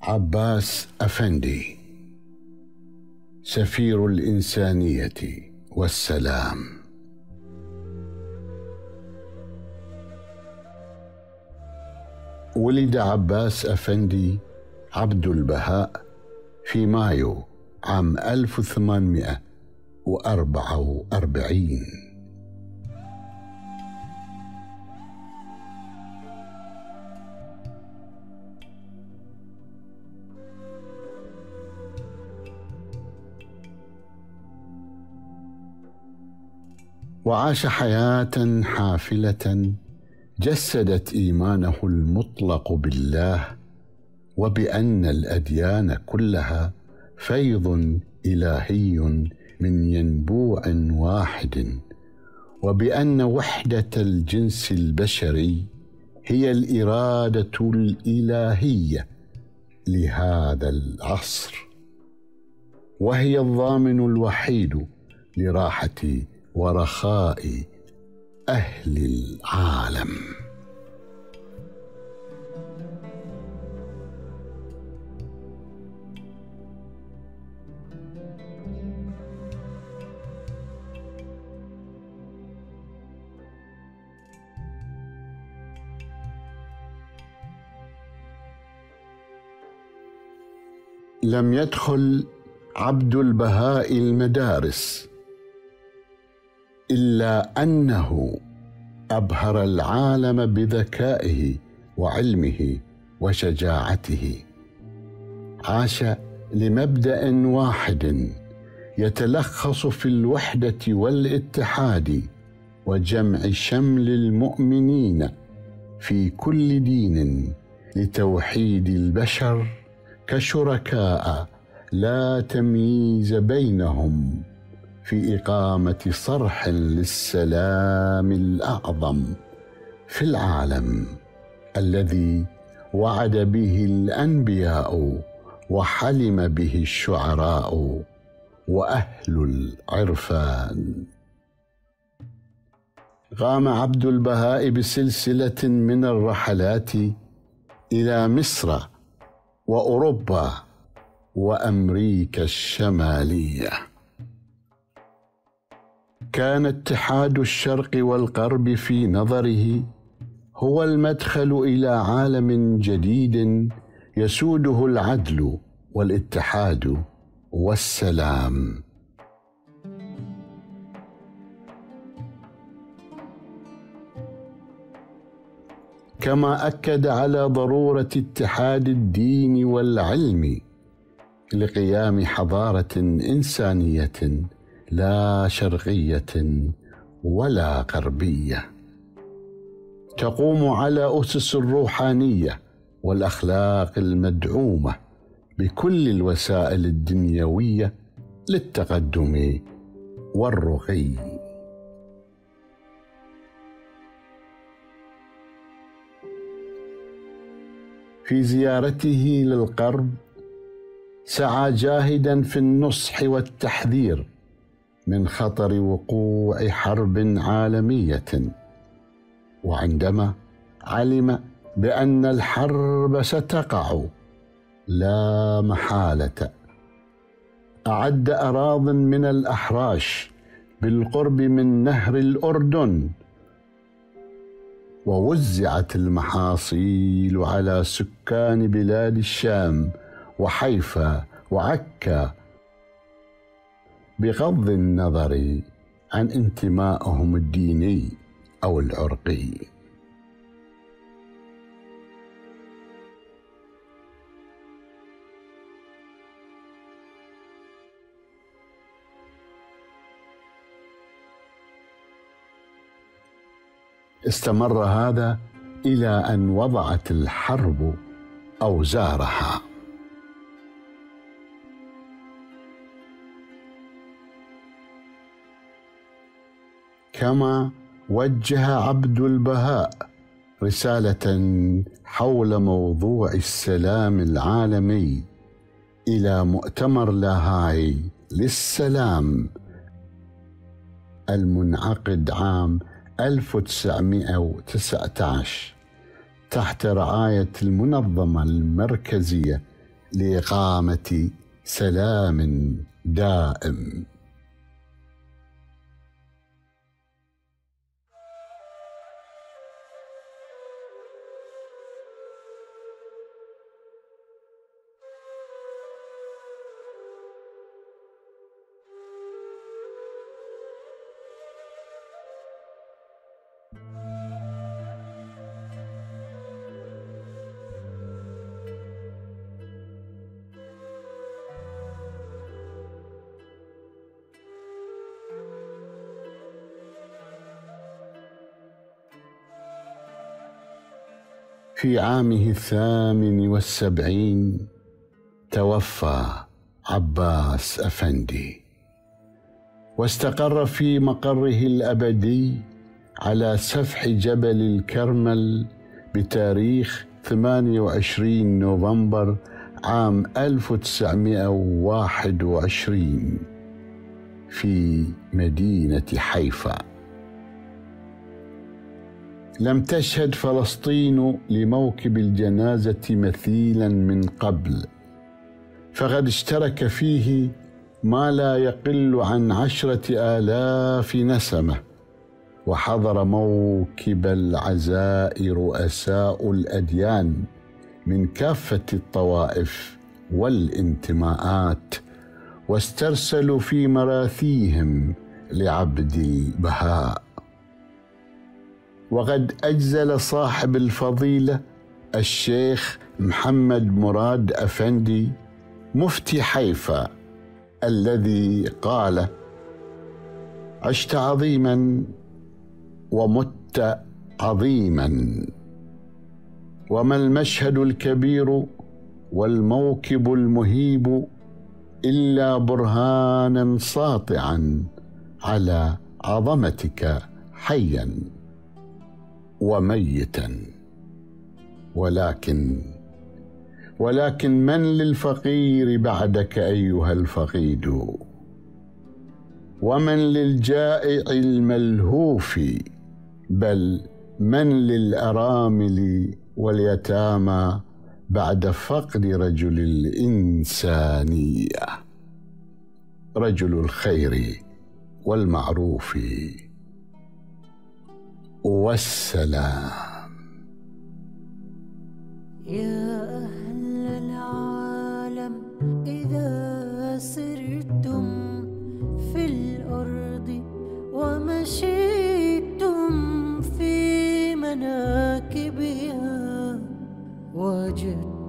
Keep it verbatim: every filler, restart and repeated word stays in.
عباس أفندي، سفير الإنسانية والسلام. ولد عباس أفندي عبد البهاء في مايو عام ألف وثمانمائة وأربعة وأربعين. وعاش حياة حافلة جسدت إيمانه المطلق بالله، وبأن الأديان كلها فيض إلهي من ينبوع واحد، وبأن وحدة الجنس البشري هي الإرادة الإلهية لهذا العصر، وهي الضامن الوحيد لراحة ورخاء أهل العالم. لم يدخل عبد البهاء المدارس، إلا أنه أبهر العالم بذكائه وعلمه وشجاعته. عاش لمبدأ واحد يتلخص في الوحدة والاتحاد وجمع شمل المؤمنين في كل دين لتوحيد البشر كشركاء لا تمييز بينهم في إقامة صرح للسلام الأعظم في العالم الذي وعد به الأنبياء وحلم به الشعراء وأهل العرفان. قام عبد البهاء بسلسلة من الرحلات إلى مصر وأوروبا وأمريكا الشمالية. كان اتحاد الشرق والغرب في نظره هو المدخل إلى عالم جديد يسوده العدل والاتحاد والسلام. كما أكد على ضرورة اتحاد الدين والعلم لقيام حضارة إنسانية لا شرقية ولا غربية، تقوم على أسس الروحانية والأخلاق المدعومة بكل الوسائل الدنيوية للتقدم والرقي. في زيارته للغرب سعى جاهدا في النصح والتحذير من خطر وقوع حرب عالمية، وعندما علم بأن الحرب ستقع لا محالة أعد أراضٍ من الأحراش بالقرب من نهر الأردن، ووزعت المحاصيل على سكان بلاد الشام وحيفا وعكا بغض النظر عن انتمائهم الديني أو العرقي. استمر هذا إلى أن وضعت الحرب أوزارها. كما وجه عبد البهاء رسالة حول موضوع السلام العالمي إلى مؤتمر لاهاي للسلام المنعقد عام ألف وتسعمائة وتسعة عشر تحت رعاية المنظمة المركزية لإقامة سلام دائم. في عامه الثامن والسبعين توفى عباس أفندي، واستقر في مقره الأبدي على سفح جبل الكرمل بتاريخ ثمانية وعشرين نوفمبر عام ألف وتسعمائة وواحد وعشرين في مدينة حيفا. لم تشهد فلسطين لموكب الجنازة مثيلا من قبل، فقد اشترك فيه ما لا يقل عن عشرة آلاف نسمة، وحضر موكب العزاء رؤساء الأديان من كافة الطوائف والانتماءات، واسترسلوا في مراثيهم لعبد البهاء. وقد أجزل صاحب الفضيلة الشيخ محمد مراد أفندي مفتي حيفا الذي قال: عشت عظيما ومت عظيما، وما المشهد الكبير والموكب المهيب إلا برهانا ساطعا على عظمتك حيا وميتا. ولكن ولكن من للفقير بعدك أيها الفقيد؟ ومن للجائع الملهوف؟ بل من للأرامل واليتامى بعد فقد رجل الإنسانية، رجل الخير والمعروف والسلام. يا أهل العالم، إذا سرتم في الأرض ومشيتم في مناكبها، وجدتم